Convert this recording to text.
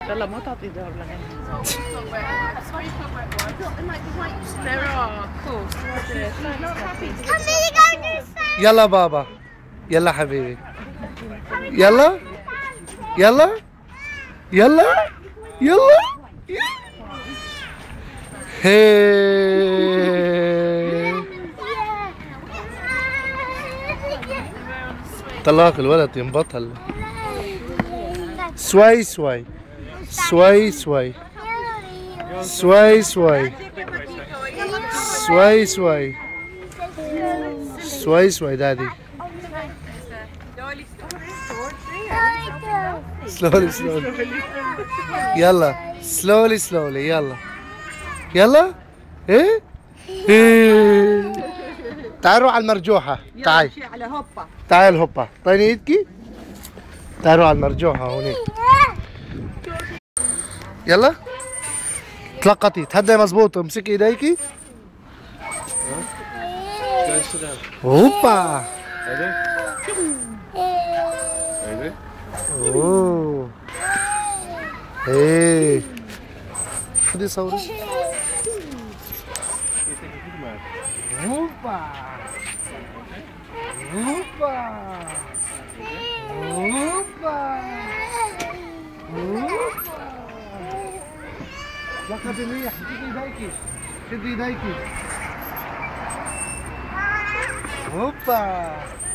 يلا ما تعطي ظهر لغني. There are, of course. يلا بابا، يلا حبيبي، يلا يلا يلا يلا. هي طلاق الولد ينبطل. سوي سوي سوي سوي سوي سوي سوي سوي سوي سوي دادي. سلولي سلولي يلا، سلولي سلولي يلا يلا. ايه ايه تعالوا على المرجوحة. تعال على هوبا. تعال هوبا، طيني ايدكي. تعالوا على المرجوحة هونيك. يلا تلقطي، تهدي مظبوط، امسكي ايديكي. هوبا. اوه ايه خدي صوري. هوبا هوبا هوبا هوبا. لقطي منيح، شدي ايديكي، شدي ايديكي. هوبا.